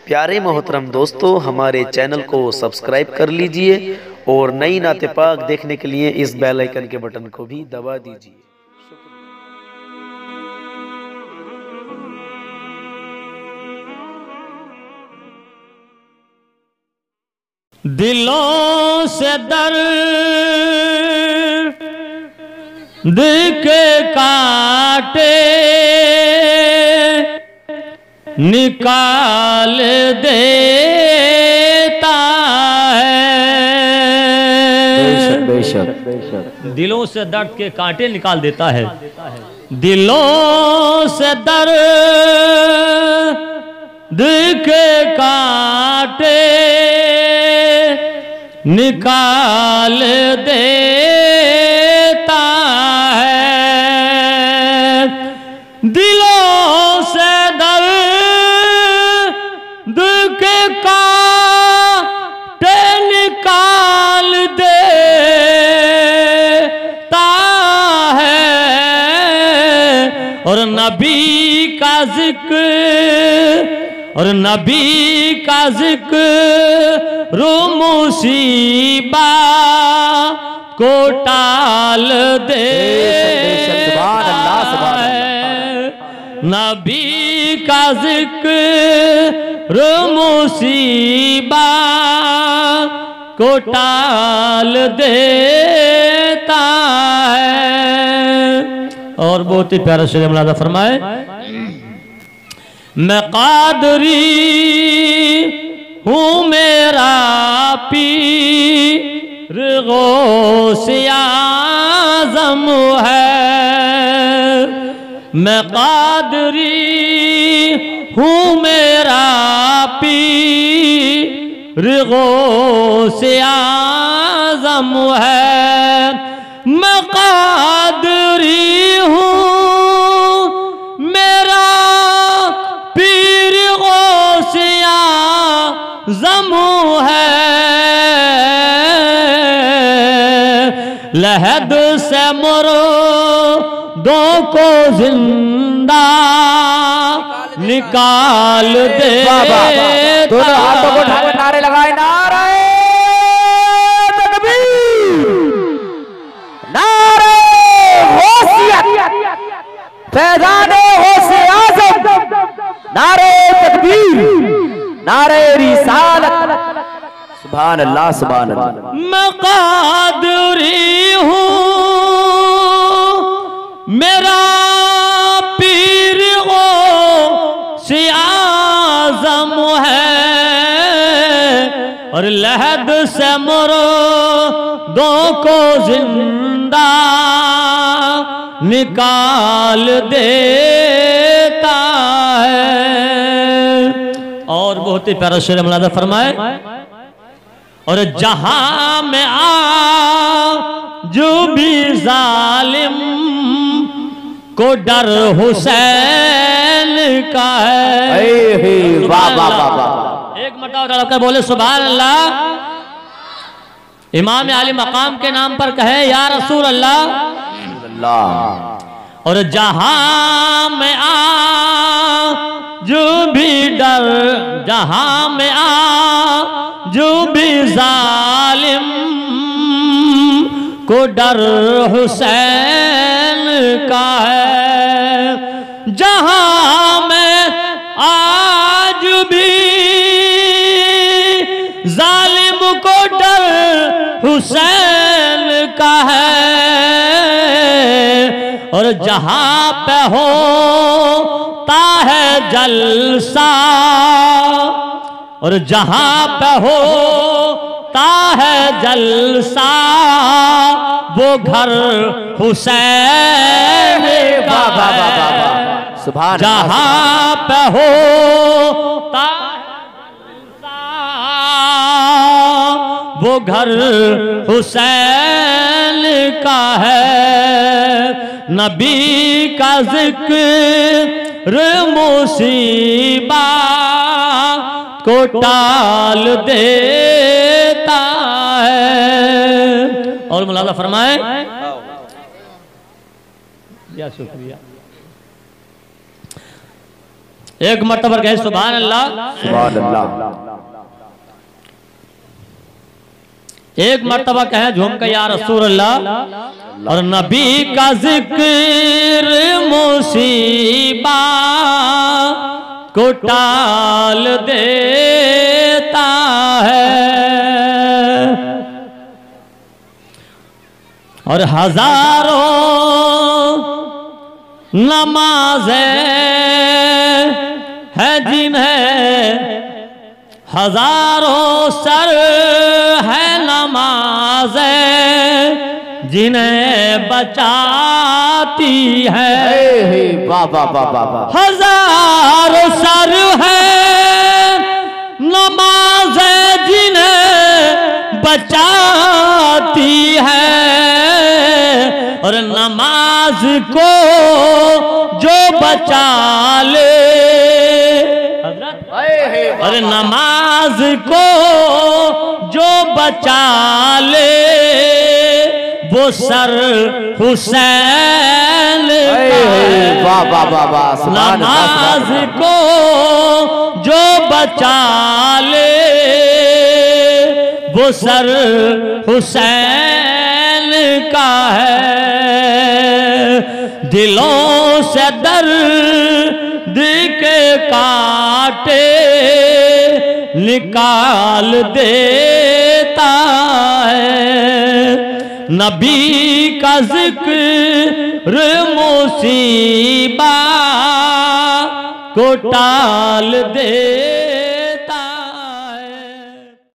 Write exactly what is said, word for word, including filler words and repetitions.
प्यारे मोहतरम दोस्तों, हमारे चैनल को सब्सक्राइब कर लीजिए और नई नाते पाक देखने के लिए इस बेल आइकन के बटन को भी दबा दीजिए। दिलों से दर्द के कांटे निकाल देता है। बेशक बेशक बेशक दिलों से दर्द के कांटे निकाल देता है। दिलों से दर्द के कांटे निकाल देता है। दिलों से दर्द के कांटे निकाल देता है। और नबी का जिक्र और नबी का जिक्र मुसीबा को टाल दे। सुभान अल्लाह सुभान अल्लाह। नबी का जिक्र मुसीबा को टाल देता है। और बहुत ही प्यारा शेर मुलाज़ा फरमाए, मैं कादरी हूँ मेरा पीर गौसे आज़म है। मैं कादरी हूँ मेरा पीर गौसे आज़म है। मैं कादरी हूँ मेरा पीर गौसे आज़म है। लहद से मुर्दों को जिंदा निकाल दे। दोनों हाथों को उठाकर नारे लगाए, नारे तकबीर, नारे गौसियत, फैज़ाने गौसे आज़म, नारे तकबीर, नारे रिसालत। सुभान अल्लाह सुभान अल्लाह। मैं कादरी हूँ मेरा पीर गौसे आज़म है। और लहद से मुर्दों को जिंदा निकाल देता है। और बहुत ही प्यारा शेर मुलाज़ा फरमाए, और जहां में आ जो भी जालिम को डर हुसैन का है। वाह वाह वाह वाह। एक मरतबा डालकर बोले सुभान अल्लाह। इमाम आली मकाम के नाम पर कहे या रसूल अल्लाह। और जहां में आ जो भी डर, जहां में आ जो भी जालिम को डर हुसैन का है। जहां में आज भी जालिम को डर हुसैन का है। और जहां पे होता है जलसा, और जहां पे होता है जलसा, वो घर हुसैन का है। सुभान जहां पे होता है जलसा, वो घर हुसैन का है। नबी का जिक्र मुसीबा को टाल देता है। और मुलाज़ा फरमाए, या शुक्रिया। एक मर्तबा कहे सुभान अल्लाह। सुभान अल्लाह। एक मर्तबा कहे झूम के या रसूल अल्लाह। और नबी का जिक्र मुसीबा को टाल देता है। और हजारों नमाज़ें है जिन्हें हजारों सर है नमाज़ें जिन्हें बचाती है। बाबा बाबा हजारों सर है नमाज़ें जिन्हें बचाती है। और नमाज को जो बचा ले, और नमाज को जो बचा ले वो सर हुसैन का है। नमाज को जो बचा ले वो सर हुसैन का है। दिलों से दर्द के कांटे निकाल देता है। नबी का जिक्र मुसीबा को टाल दे।